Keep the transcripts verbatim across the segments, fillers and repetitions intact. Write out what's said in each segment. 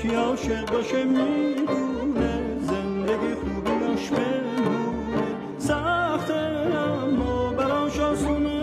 کی عاشق باشه میدونه زندگی خوبیاش بمونه سخته اما براش آسونه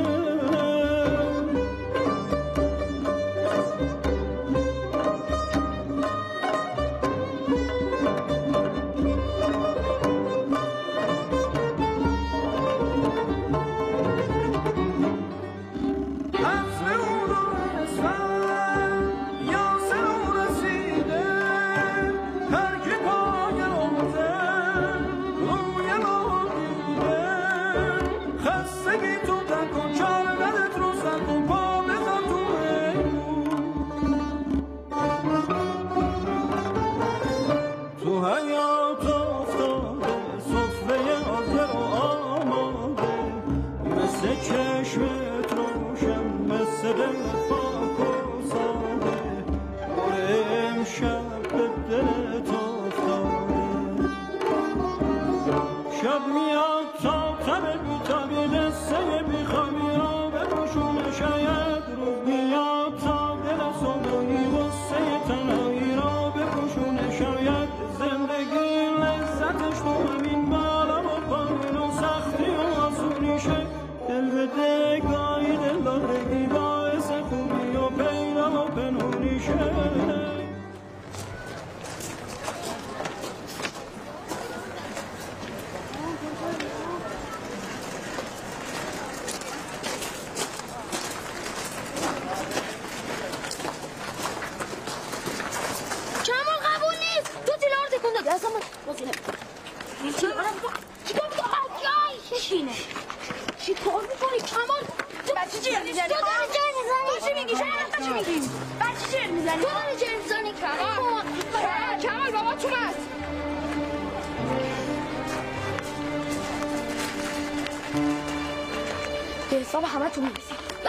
حساب همه تو میرسیم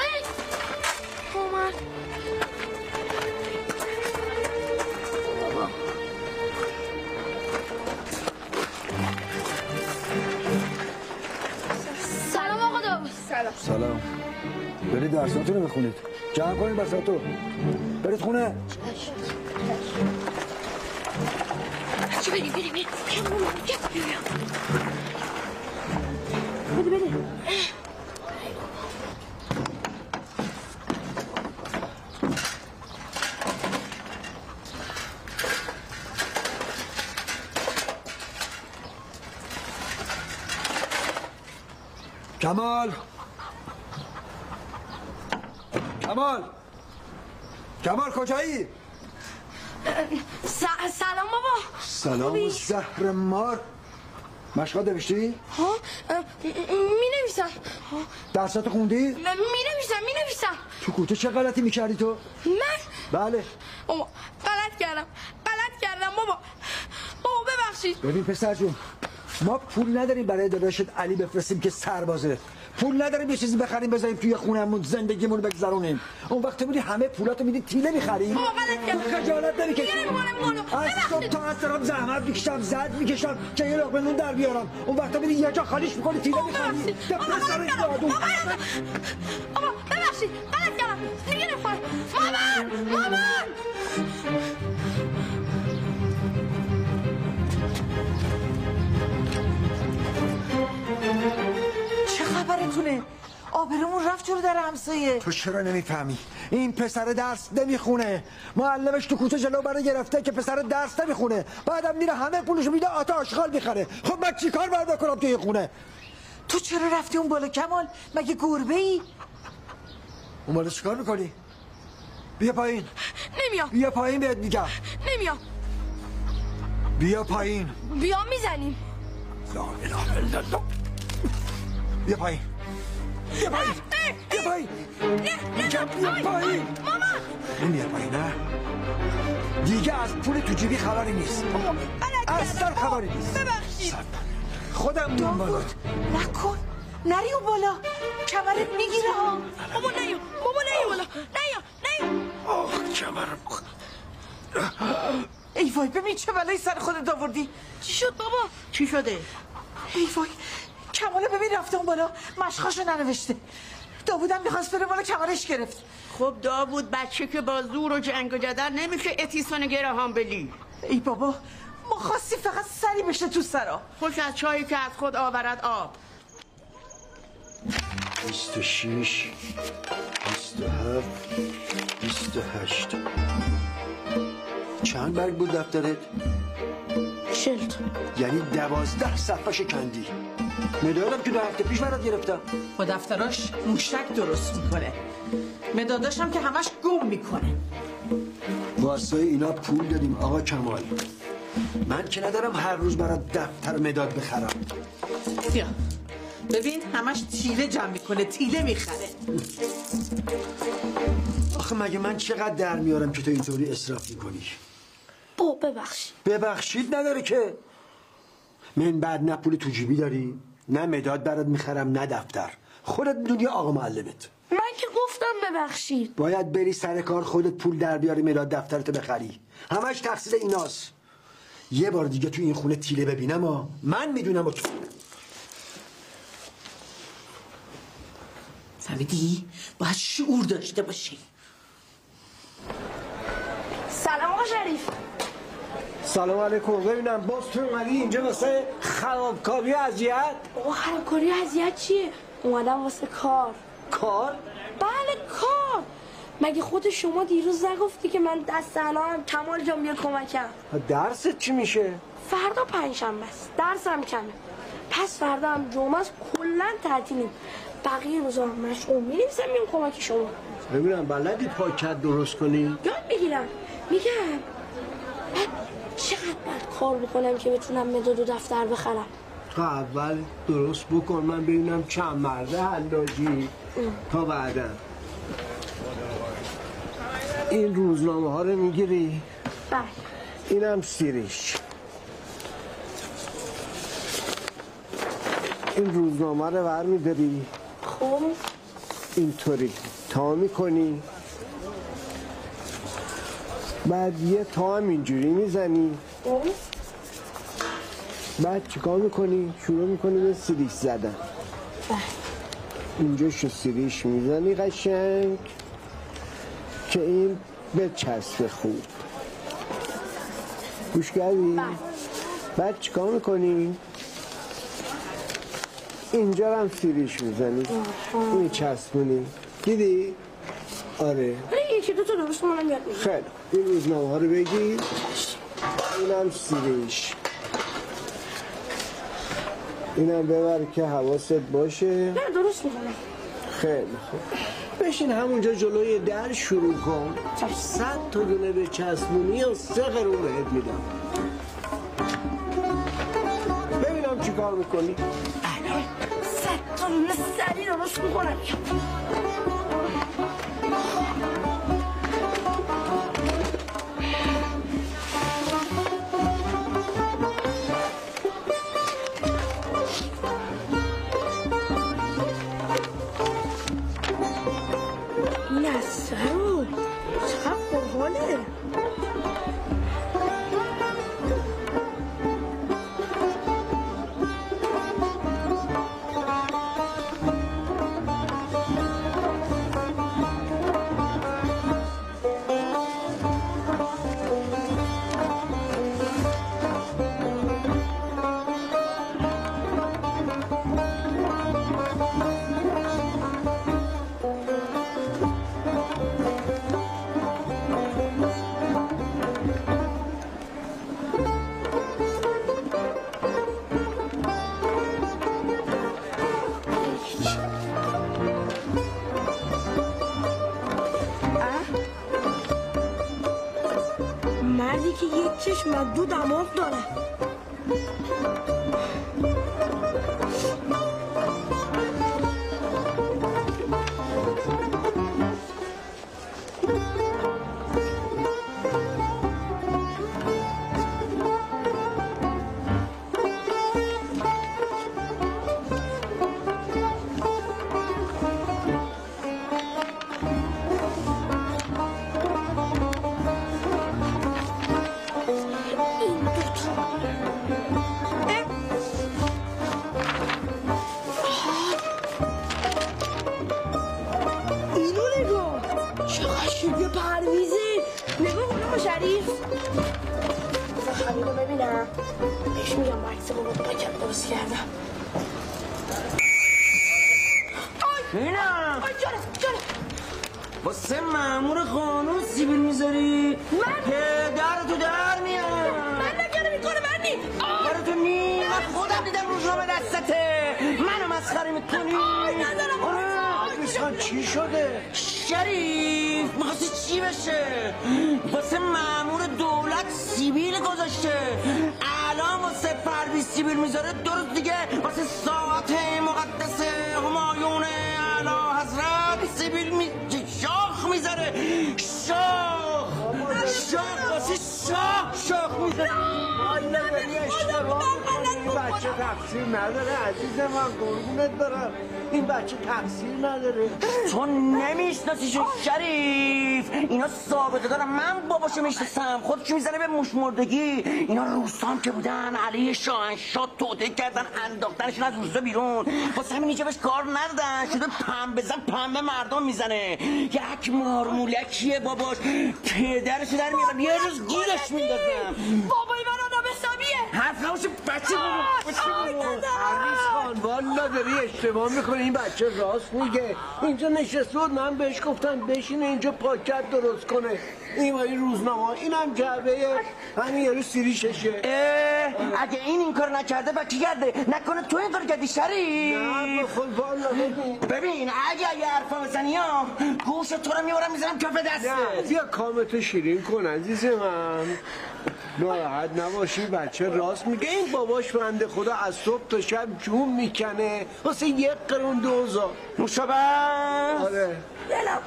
اومد سلام آقا داوود. سلام سلام. برید درساتون رو بخونید. جمع کنید بساتو. برید خونه. چی بریم بریم بریم بده بده کمال کمال کمال کجایی؟ سلام بابا. سلام زهر مار. مشقات نوشتی؟ ها می نویسم. درساتو خوندی؟ می نویسم می نویسم. تو کوچه چه غلطی میکردی تو؟ من؟ بله. بابا غلط کردم غلط کردم بابا. بابا ببخشید. ببین پسر جون ما پول نداریم برای داداشت علی بفرستیم که سربازه. پول نداریم یه چیزی بخریم بذاریم توی خونمون زندگیمون رو بگذرونیم. اون وقت میدی همه پولاتو میدی تیله میخری؟ بابا غلط کردم. خجالت نمیکشی؟ از صبح تا از دارم زحمت میکشم زد میکشم که یه لقمه نون در بیارم. اون وقت میدی یه جا خالیش میکنی تیله میخری. بابا غلط کردم. بابا ببخشید غلط کردم. دیگه نمیخورم. مامان مامان چه خبرتونه؟ آبرومون رفت جلو در همسایه. تو چرا نمیفهمی؟ این پسر درس نمیخونه. معلمش تو کوچه جلو برای گرفته که پسر درس نمیخونه. بعدم میره همه پولشو میده آتا آشغال میخره. خب من چیکار باید بکنم توی خونه؟ تو چرا رفتی اون بالا کمال؟ مگه گربه ای؟ اون بالا چیکار میکنی؟ بیا پایین. نمیام. بیا پایین بهت میگم. نمیام. بیا پایین. بیا میزنیم. لا اله الا الله. بیا پایین. بیا پایین. بیا پایین. نه بیا پایین. ماما نمیاد پایین نه. دیگه از پول تو جیبی خبری نیست. اصلا خبری نیست. ببخشید. خودم میام بالا. نکن. نری اون بالا. کمرت میگیره ها. بابا نیو. بابا نیو بالا. نیو. نیو. آه کمرم. ای وای ببین چه بلایی سر خودت آوردی. چی شد بابا؟ چی شده؟ ای وای کماله ببین رفته اون بالا مشقاشو ننوشته. داوودم میخواست بره بالا کمرش گرفت. خب داوود بچه که با زور و جنگ و جدل نمیشه اتیسون گراهام بلی. ای بابا ما خواستی فقط سری بشه تو سرا. خوش از چایی که از خود آورد آب. بیست و شیش بیست و هفت بیست و هشت چند برگ بود دفترت؟ چلت. یعنی دوازده صفحه شکندی. مدادم که دو هفته پیش برات گرفتم. با دفتراش موشک درست میکنه، مداداشم که همش گم میکنه. واسه اینا پول دادیم آقا کمال. من که ندارم هر روز برات دفتر مداد بخرم. بیا ببین همش تیله جمع میکنه، تیله میخره. آخه مگه من چقدر در میارم که تو اینطوری اسراف میکنی؟ با ببخشید. ببخشید نداره که. من بعد نه پول تو جیبی داری، نه مداد برات میخرم، نه دفتر. خودت میدونی آقا معلمت. من که گفتم ببخشید. باید بری سر کار خودت پول در بیاری مداد دفترتو بخری. همش تقصیر ایناست. یه بار دیگه تو این خونه تیله ببینم ها من میدونم. فهمیدی؟ باید شعور داشته باشی. سلام آقا شریف. سلام علیکم. ببینم باز تو اومدی اینجا واسه خرابکاری و اذیت؟ آقا خرابکاری و اذیت چیه؟ اومدم واسه کار. کار؟ بله کار. مگه خود شما دیروز نگفتی که من دست الانم کمال جان بیا کمکم؟ درست چی میشه؟ فردا پنجشنبه است. درسم کمه. پس فردا هم جمعه است، کلا تعطیلیم. بقیه روزا مشغول می‌نویسم میام کمک شما. ببینم بلدی پاکت درست کنی؟ یاد بگیرم. میگم من چقدر باید کار بکنم که بتونم مداد و دفتر بخرم؟ تا اول درست بکن من ببینم چند مرده حلاجی تا بعدا. این روزنامه ها رو میگیری؟ بله. اینم سیریش. این روزنامه رو ور میداری خب اینطوری تا میکنی، بعد یه تا هم اینجوری میزنی، خب بعد چیکار میکنی؟ شروع میکنی به سیریش زدن. بله. اینجا شو سیریش میزنی قشنگ که این بچسبه خوب. گوش کردی؟ بله. بعد چیکار میکنی؟ اینجا هم سیریش میزنی میچسبونی. دیدی؟ آره ولی یکی دو تا درست منم یاد میگیرم. خیلی این روزنامه ها رو بگیر. اینم سیریش، اینم ببر که حواست باشه. نه درست میکنم. خیلی خوب بشین همونجا جلوی در شروع کن. صد تا دونه به چسبونی و سه قرون بهت میدم. ببینم چی کار میکنی. صد تا دونه سری درست میکنم. نسرو چقدر باحاله. مردی که یک چشم دو دماغ داره. باز کردم. ببینم آی جانم جانم واسه مأمور قانون سیبیل میذاری؟ من پدر تو در میاد. من نکردم این کارو بردی. برای تو نی من خودم دیدم روزنامه دستته منو مسخره میکنی. آی ندارم. آبیسان چی شده؟ شریف میخواستی چی بشه؟ واسه مأمور دولت سیبیل گذاشته. الان واسه پرویز سیبیل میذاره دو روز دیگه واسه ساعت مقدس همایون اعلی حضرت سیبیل می... شاخ میذاره. شاخ شاخ واسه شاخ شاخ میذاره. آی نبری اشتباه میکنی. این بچه تقصیر نداره عزیز من قربونت دارم. این بچه تقصیر نداره. تو نمیشناسیشون شریف. اینا سابقه دارن. من باباشو میشناسم. خودشو میزنه به موش مردگی. اینا روستان که بودن علی شاهنشاه توطئه کردن انداختنشون از روستا بیرون. واسه همین اینجا بهش کار ندادن. شده پنبه بزن پنبه مردم میزنه. یک مارمولکیه باباش. پدرشو در میارم یه روز گیرش میندازم. بابای من آدم حسابیه. حرف نباشه بچه بابا. عزیز خان والا داری اشتباه میکنی. این بچه راست میگه. اینجا نشسته بود من بهش گفتم بشینه اینجا پاکت درست کنه. این ولی روزنامه اینم جعبه همین یارو سیریششه. اگه این این کار نکرده با کی کرده؟ نکنه تو این کار کردی شریف؟ نه بخور والا ببین ببین اگه اگه حرفا بزنی ها گوش تو رو میبرم میزنم کف دسته. نه بیا کامتو شیرین کن عزیز من. ناراحت نباشی بچه راست میگه. این باباش بنده خدا از صبح تا شب جون میکنه واسه یک قرون دوزار. نوشابه آره دلم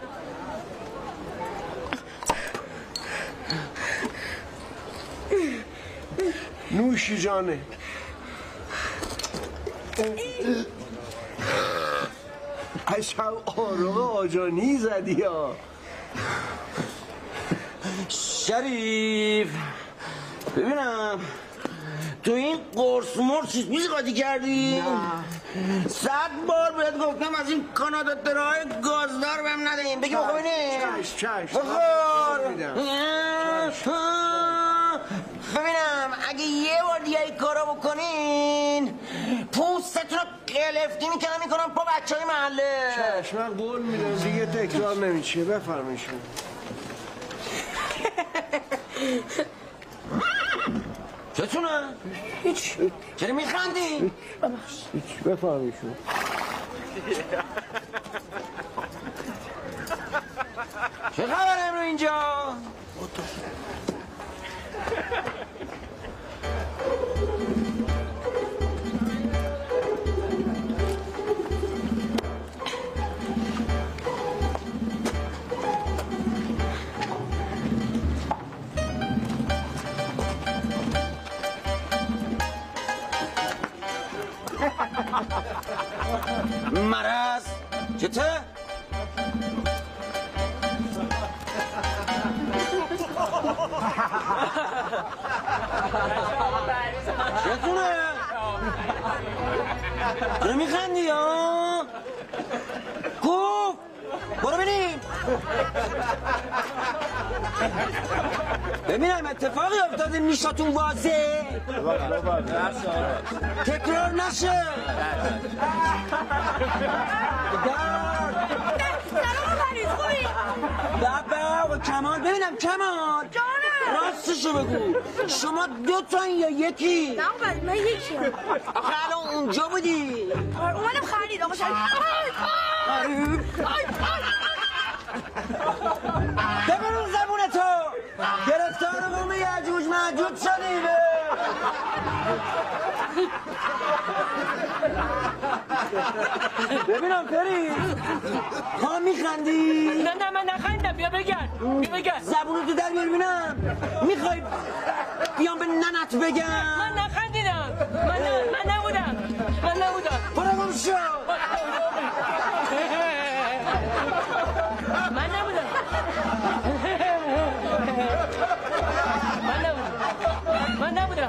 نوشی جانه. عشق آروم آجانی زدی ها شریف. ببینم تو این قرص مرس چیز میزی قاطی کردی؟ نه صد بار بهت گفتم از این کانادا درای گازدار بهم ندهیم. بگی بخور ببینیم. چشم چشم بخور. میدم. ببینم اگه یه بار دیگه این کارا بکنین پوستتون رو قلفتی میکنم میکنم پا بچه های محله. چشم من قول میدم دیگه تکرار نمیشه. بفرمایشون. چتونه؟ هیچ چرا میخندی؟ هیچ بفرمایشون. چه خبر امرو اینجا؟ مرض چته؟ چتونه؟ چرا میخندی ها؟ گفت برو ببینیم. ببینم اتفاقی افتاده میشاتون واضح تکرار نشه. سلام پریز خوبی؟ بابا کمال ببینم کمال جانم راستشو بگو شما دو تا یا یکی؟ نه پریز من یکی هم. آخه الان اونجا بودی. اومدم خرید آقا شاید. ببرون زبونتو گرفتار قوم یعجوج معجوج شدی. ببینم پری ها میخندی؟ نه نه من نخندم. بیا بگن بیا بگن زبونتو در بیار ببینم. میخوای بیام به ننت بگم؟ من نخندیدم. من نه من نبودم من نبودم. برو گم شو. من نبودم من نبودم من نبودم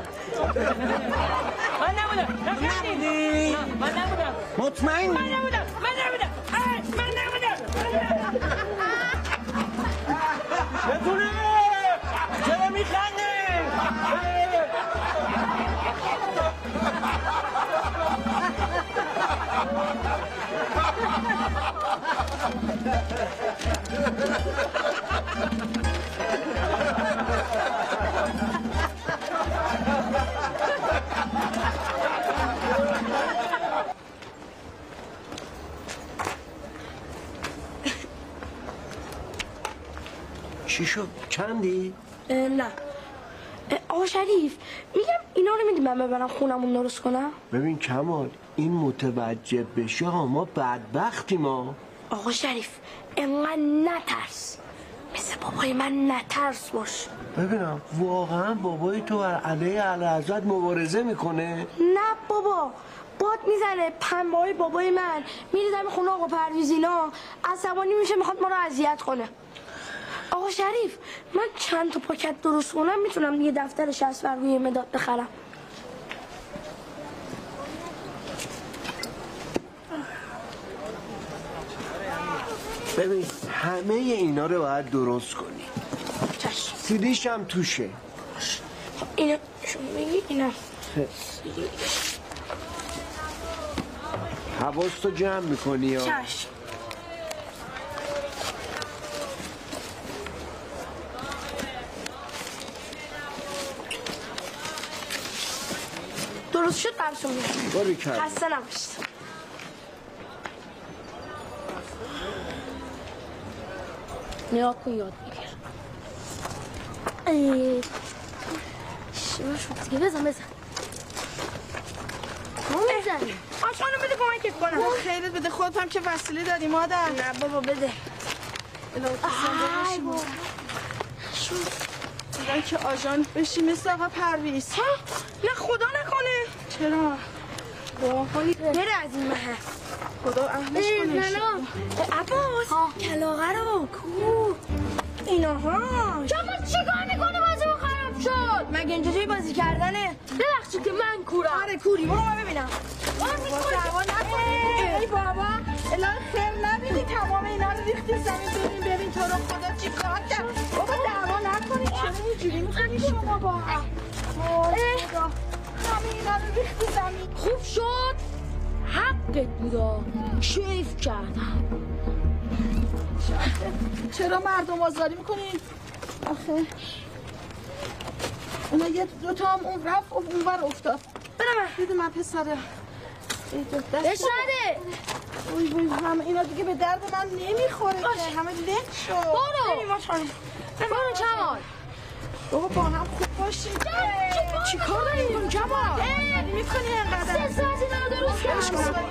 من نبودم. نبودی؟ نه من نبودم. مطمئن؟ من نبودم من نبودم من نبودم. بتونه چرا میخندی؟ چی شد؟ چندی؟ نه اه، آقا شریف میگم اینا رو میدی من ببرم خونمون درست کنم؟ ببین کمال این متوجه بشه ها ما بدبختی ما. آقا شریف انقدر نترس، مثل بابای من نترس باش. ببینم واقعا بابای تو بر علیه اعلیحضرت مبارزه میکنه؟ نه بابا، باد میزنه پنبه های بابای من میره دم خونه آقا پرویزینا، عصبانی میشه میخواد ما رو اذیت کنه. آقا شریف من چند تا پاکت درست کنم میتونم یه دفتر شصت ورقی مداد بخرم. ببین همه اینا رو باید درست کنی. چشم. سیدیش هم توشه. اینا شما بگی اینا حواستو جمع میکنی یا؟ چشم. درست شد برسون میرم. باری کرد. خسته نباشید. نگاه کن یاد بگیر. شما شد دیگه بزن بزن. ما بزن. آشانو بده کمکت کنم. خیرت بده، خودت هم که وسیله داری مادر. نه بابا بده. ای بابا دیدن که آژان بشی مثل آقا پرویز. ها؟ نه خدا نکنه. چرا؟ بابا بره از این محل. خدا اهلش کنه. عباس کلاغه رو کو ایناها شما چیکار میکنه؟ بازی ما خراب شد. مگه اینجا جای بازی کردنه؟ ببخشید که من کورم. آره کوری، برو ما ببینم. بابا دعوا نکنید. ای بابا الان خیر نبینی تمام اینا رو ریختی زمین. ببین ببین تو رو خدا چی کار کرد. بابا دعوا نکنید. چرا اینجوری میکنی شما با هم؟ خدا همه اینا رو ریختی زمین. خوب شد حقت بودا، کیف کردم. چرا مردم آزاری میکنین؟ آخه اونا یه دو تا هم اون رفت و اون بر افتاد. برم دیدی من پسره بهش نده. اوی وای همه اینا دیگه به درد من نمیخوره که همه لک شد. برو برو کمال. بابا با هم خوب باشیم. چی کار داری میکنی کمال؟ میکنی اینقدر سه ساعت اینا درست کردم.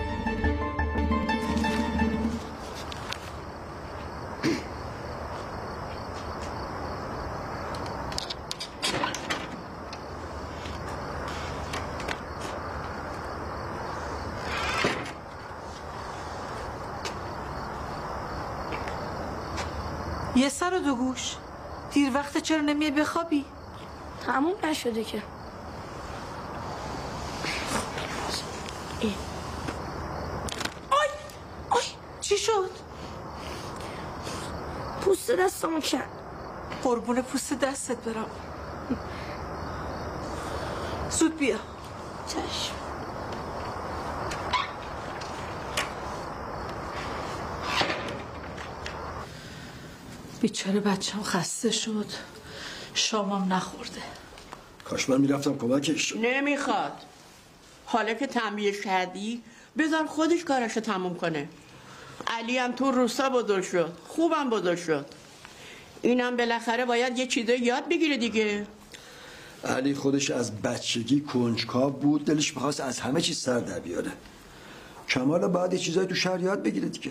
یه سر و دو گوش. دیر وقت چرا نمیای بخوابی؟ تموم نشده که. ای. آی آی چی شد؟ پوست دستمو کرد. قربون پوست دستت برم. زود بیا. چشم. بیچاره بچم خسته شد، شامم نخورده. کاش من میرفتم کمکش. نمیخواد. حالا که تنبیهش کردی بذار خودش کارشو تموم کنه. علی هم تو روستا بزرگ شد، خوبم بزرگ شد. اینم بالاخره باید یه چیزایی یاد بگیره دیگه. علی خودش از بچگی کنجکاو بود، دلش میخواست از همه چیز سر در بیاره. کمال بعد یه چیزایی تو شهر یاد بگیره دیگه.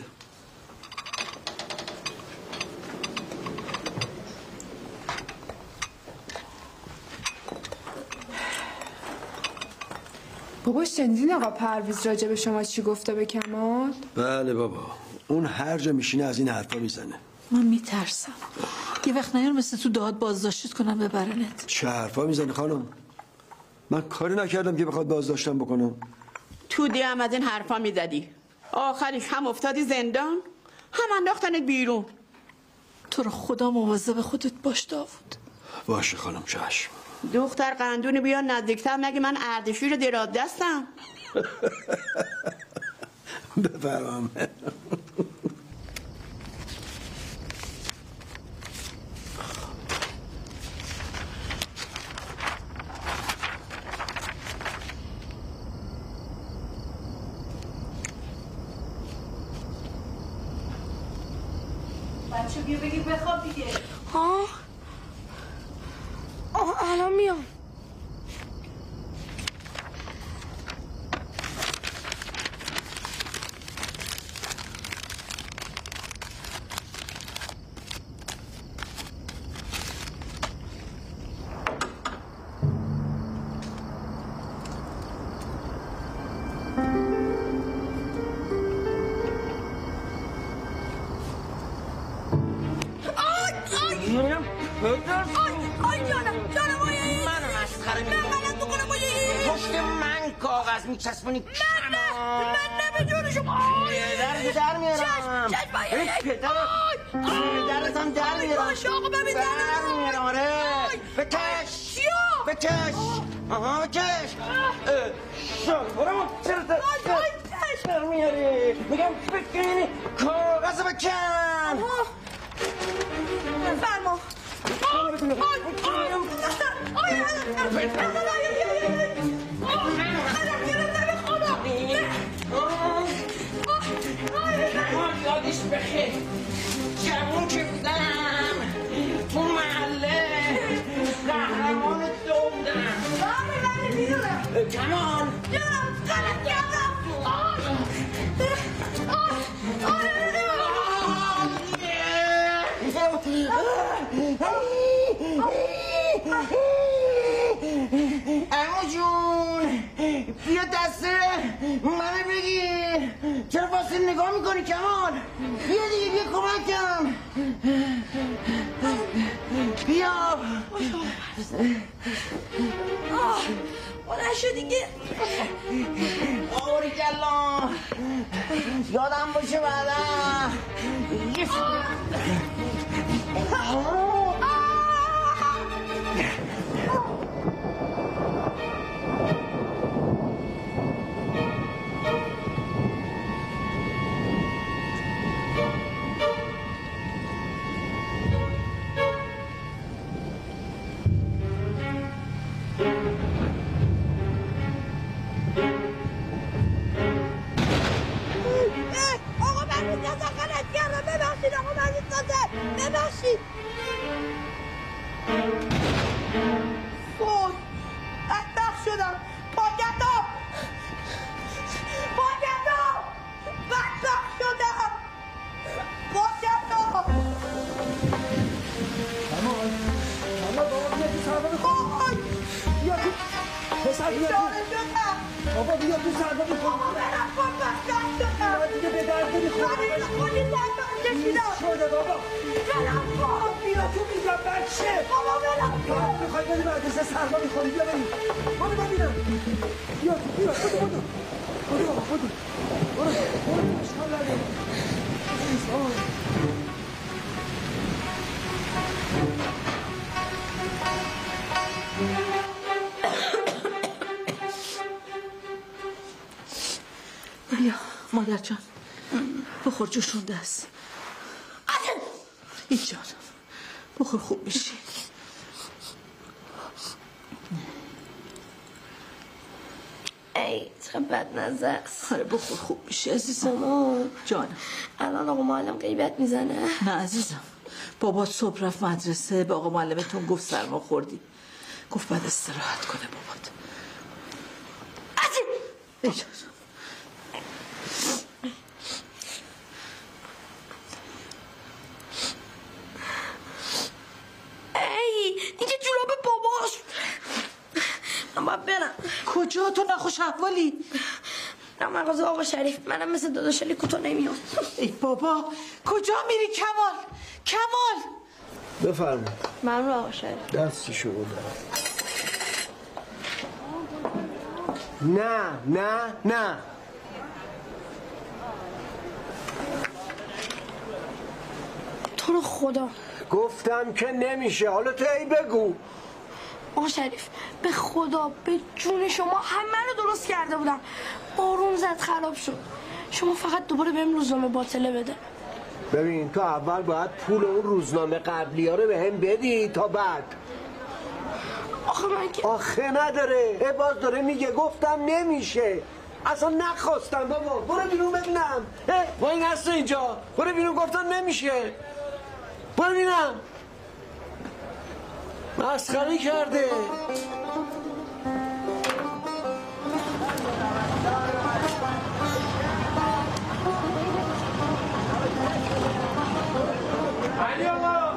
بابا شنیدین آقا پرویز راجع به شما چی گفته به کمال؟ بله بابا، اون هر جا میشینه از این حرفا میزنه. من میترسم یه وقت نیار مثل تو داد بازداشتت کنم ببرنت. چه حرفا میزنی خانم؟ من کاری نکردم که بخواد بازداشتم بکنم. تو دی هم از این حرفا میزدی، آخرش هم افتادی زندان هم انداختنت بیرون. تو رو خدا مواظب خودت باش داوود. باشه خانم چشم. دختر قندونی بیا نزدیکتر، نگه من اردشیر دراز دستم. بفرمام. بچه بیا بگی بخواب دیگه. ها آه الان میام. میچسبونی من نه من نه به جون شما در در میارم پدر پدرت هم در میارم آقا من در میارم آره بکش بکش آها بکش شال برو چرا در میاری میگم بکنی کاغذ بکن فرما یادش بخیر جوون که بودم تو محله قهرمان دو بودم بله بله میدونم کمان جانم غلط کردم عمو جون بیا دسته منو بگیر چرا فاصله نگاه میکنی کمال بیا دیگه بیا کمکم بیا بلند شو دیگه آوری کلا یادم باشه بعدا ببخشید وای بدبخت شدم پاکتم پاکتم بدبخت شدم پاکتم اما اما بابا بیا تو سرما بخور بیا تو پسر بیا تو بابا بیا تو سرما بخور برم کن بدبخت شدم بیا دیگه به درد نمیخوری خودی بدبخت کشیدم شده بابا برم کن بیا تو میگم بچه بابا برم کن میخوای بری مدرسه سرما میخوری بیا بریم برو ببینم بیا تو بیا بودو بودو بودو بابا بودو برو برو اشکال نداره بیا مادر جان بخور جوشونده است این جان بخور خوب میشی ای چقدر بد نظر است آره بخور خوب میشی عزیزم جانم الان آقا معلم غیبت میزنه نه عزیزم بابا صبح رفت مدرسه به آقا معلمتون گفت سرما خوردی گفت بعد استراحت کنه بابات عجیب ای اینجا جوراب باباست من باید برم کجا تو نخوش احوالی نه مغازه آقا شریف منم مثل داداش علی کوتاه نمیام ای بابا کجا میری کمال کمال بفرمایید من رو آقا شریف دستی شما دارم نه نه نه تو رو خدا گفتم که نمیشه حالا تو ای بگو آقا شریف به خدا به جون شما همه رو درست کرده بودم بارون زد خراب شد شما فقط دوباره بهم روزنامه باطله بده ببین تو اول باید پول اون روزنامه قبلی ها رو به هم بدی تا بعد آخه من که آخه نداره عباس داره میگه گفتم نمیشه اصلا نخواستم بابا برو بیرون ببینم با این هست اینجا برو بیرون گفتم نمیشه ببینم مسخره کرده. علی آقا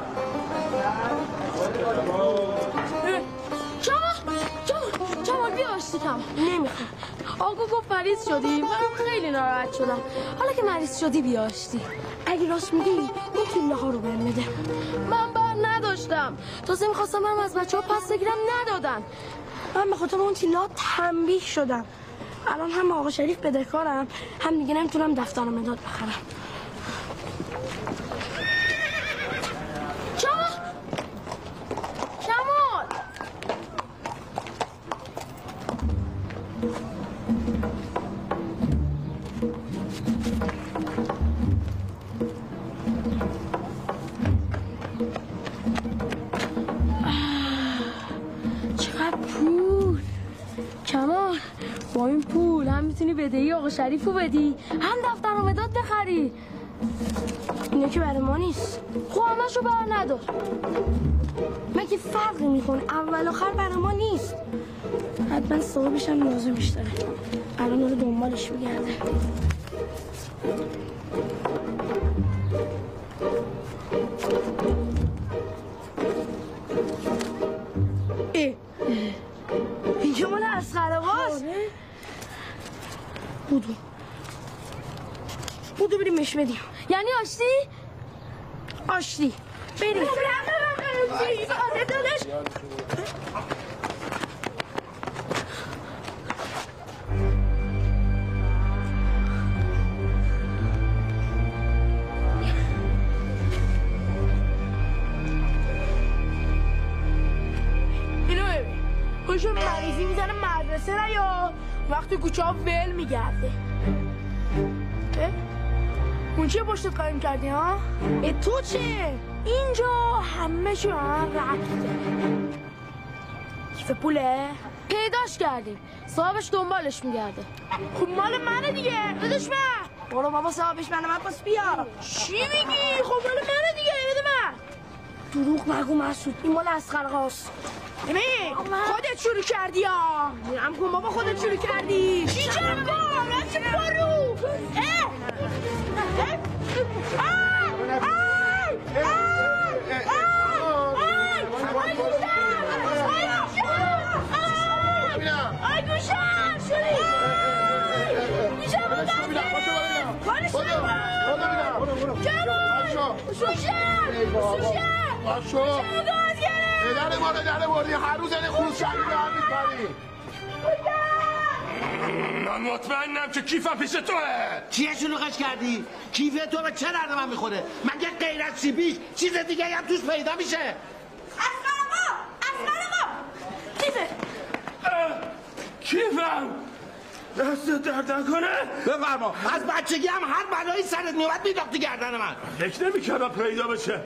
جمال جمال جمال بیا آشتی کم نمیخوام. آقا گفت مریض شدی، منم خیلی ناراحت شدم. حالا که مریض شدی بیا آشتی. اگه راست میگی اون تیله ها رو بهم بده. من بر نداشتم، تازه میخواستم منم از بچه ها پس بگیرم ندادن. من به خاطر اون تیله ها تنبیه شدم. الان هم آقا شریف بدهکارم، هم دیگه نمیتونم دفتر و مداد بخرم. با این پول هم میتونی بدهی آقا شریف رو بدی، هم دفتر و مداد بخری. اینه که برای ما نیست، خب همشو بر ندار. مگه فرقی میکنه؟ اول آخر برای ما نیست. حتما صاحبش هم لازمش داره، الان رو دنبالش میگرده. ای اینجا مال اسخرواست. بودو بودو بریم مش بدیم. یعنی آشتی؟ آشتی بریم. خوشون مریضی میزنه مدرسه را یا وقتی کوچه ها ول میگرده. اون چه پشتت قایم کردی ها؟ ای تو چه؟ اینجا همه شو هم رفته. کیف پوله؟ پیداش کردیم، صاحبش دنبالش میگرده. خب مال منه دیگه، بدش من. برو بابا صاحبش منه، من پس بیار. چی میگی؟ خب مال منه دیگه، بده من. دروغ نگو مسعود، این مال اسخرهاست. ببین خودت شروع کردی ها. میرم کن بابا خودت شروع کردی. چی جمع کن؟ رفت برو. اه اه آی گوشم شوری گوشم رو بنده کارش نکن جمال سوشم سوشم سوشم گاز گره پدر ما رو دره بردی هر روز این خروز شدید رو هم میکنی. من مطمئنم که کیفم پیش توه. چیه شلوغش کردی؟ کیف تو به چه درد من میخوره؟ مگه غیر از سیبیش چیز دیگه هم توش پیدا میشه؟ اسخر آقا اسخر آقا کیفه کیفم دست درد نکنه. بفرما. از بچگی هم هر بلایی سرت میومد میداختی گردن من. فکر نمیکردم پیدا بشه.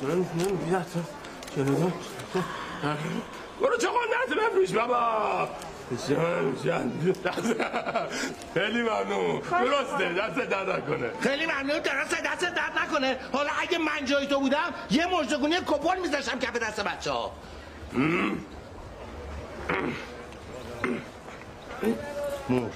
برو چه قنده بفروش بابا. جان جان خیلی ممنون. درسته دست درد نکنه. خیلی ممنون. درسته دست درد نکنه. حالا اگه من جای تو بودم یه مژدگونی کپون میذاشتم کف دست بچه ها. مرد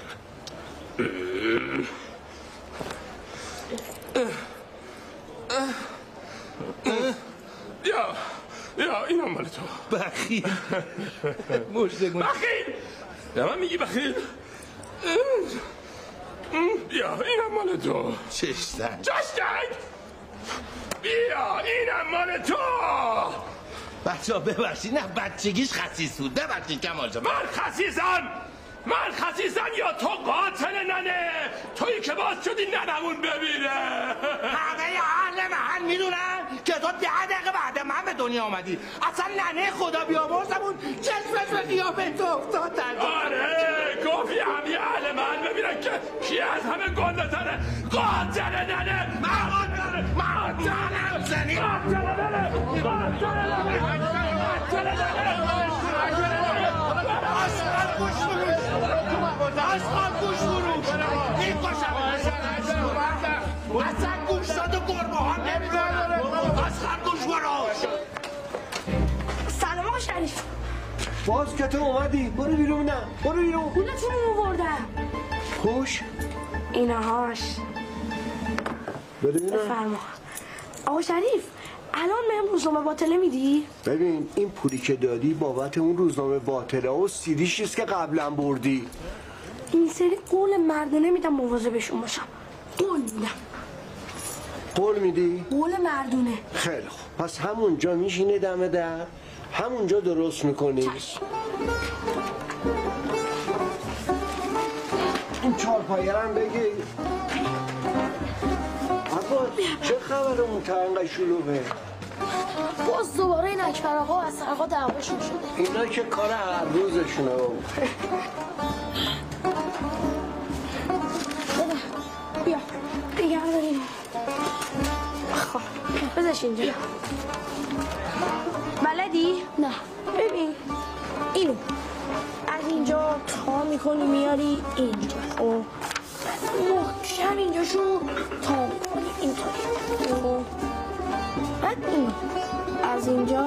یا یا اینم مال تو. بخیل مژدگون بخیل یا من میگی بخیل. بیا اینم مال تو. چشتنگ چشتنگ بیا اینم مال تو. بچه ها ببخشید نه بچگیش خسیس بود. ببخشید کمال جان. من خسیسم من خسیسم یا تو قاتل ننه؟ تویی که باز شدی ننمون ببینه. همه اهل محل میدونن که تو ده دقیقه بعد من به دنیا آمدی. اصلا ننه خدا بیامرزمون چشمش به قیافه تو افتاد. آره گفتی همه اهل محل ببینن که کی از همه گنده تره. قاتل ننه من قاتل قاتل زنی قاتل ننه قاتل ننه قاتل ننه اسخر گوش فروش اسخر گوش فروش این باشم اصلا گوش داد و گربه ها نمیدونم. اسخر گوش آقا شریف باز که تو اومدی برو بیرون. نه برو بیرون. پولتون رو آوردم. خوش اینهاش ببینم. بفرما. آقا شریف الان بهم روزنامه باطله میدی؟ ببین این پولی که دادی بابت اون روزنامه باطله و سیدیشیست که قبلا بردی. این سری قول مردونه میدم مواظبشون باشم. قول میدم. قول میدی؟ قول مردونه. خیلی خوب پس همونجا میشینه دم در همونجا درست میکنی. چشم. این چهارپایه هم بگی. عباس چه خبر اون تنگه شلوغه؟ باز دوباره این اکبر آقا و اصغر آقا دعواشون شده. اینا که کار هر روزشونه. بیا دیگه بریم. خب بذارش اینجا. بلدی؟ نه. ببین اینو از اینجا تا میکنی میاری اینجا. خب محکم اینجا شو تا میکنی اینطوری. خب بعد اینو از اینجا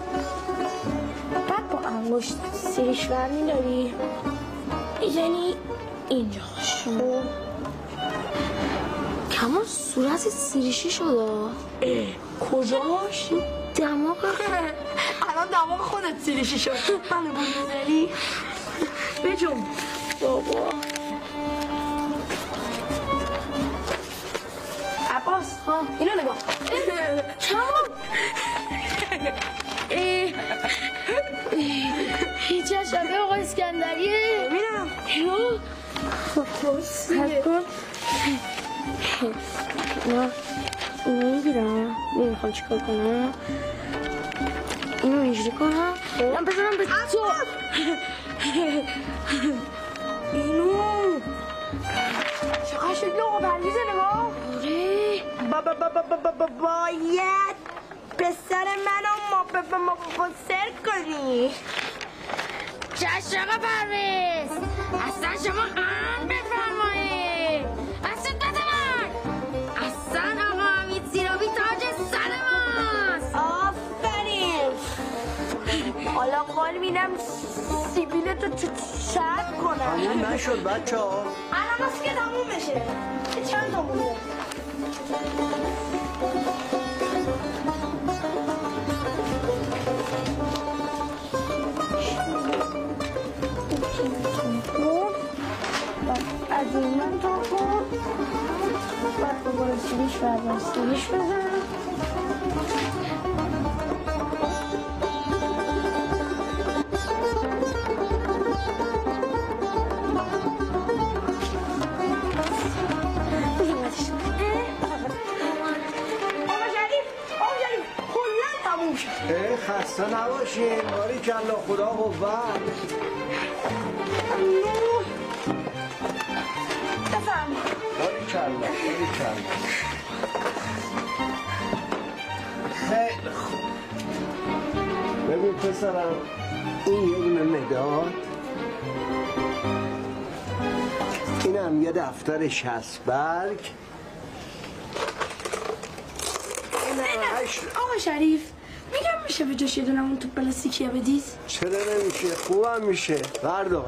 بعد با انگشت سیریش ور میداری میزنی اینجا. خب کما صورت سیریشی شده. کجاش؟ دماغ الان دماغ خودت سیریشی شد. منو بود میزنی بجم بابا. عباس ها اینو نگاه. چم هیچ شبیه آقا اسکندریه. ببینم اینو حد کن. نه اینو میگیرم نمیخوام چیکار کنم. اینو اینجوری کنم من بزنم به تو. اینو چقدر شکل آقا پرویزه نگاه. آره بابا بابا بابا باید پسر منو مبسر کنی. چشم آقا پرویز اصلا شما هم بفرمایید. اصلا داده من اصلا آقا امید سیرابی تاج سر ماست. آفرین. حالا قول میدم سیبیلتو چرد کنم. تموم نشد بچه ها. الان هست که تموم بشه. چند تا مونده؟ از این من تا کن بعد دوباره سیریش بردار سیریش بزن. ای خسته نباشین. باری کلا خدا قوت. بفرم. باری کلا باری کلا. خیلی خوب. ببین پسرم این یه دونه مداد، اینم یه دفتر شصت برگ. آقا شریف میگم میشه به جاش یه دونه اون تو پلاستیکیه بدید؟ چرا نمیشه؟ خوبم میشه. بردار.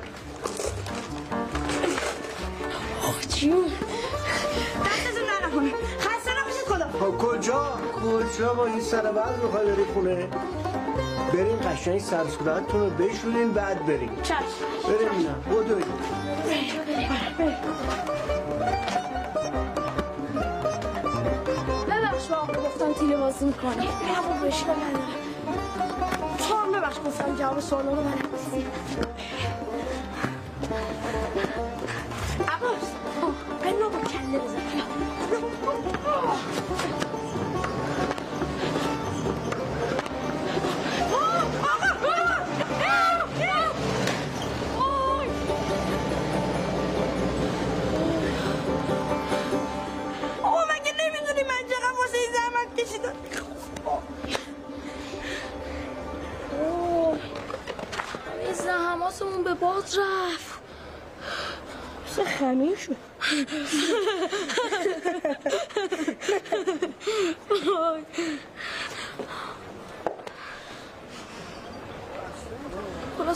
آخ جون دستتون نکنه. خسته نباشید خدا. کجا؟ کجا با این سر بعد میخوای بری خونه؟ بریم قشنگ سر صورتتون رو بشورین بعد بریم. چشم. بریم نه بودوی. ببخش با آقا گفتم تیره بازی میکنی. نه با بشکل نداره. تو هم ببخش گفتم جواب سوالا رو بلد نیستی. عباس بنا با کله بزن. حواسمون به باز رفت. مثل خمیر شد.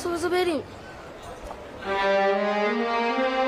بسو بسو بریم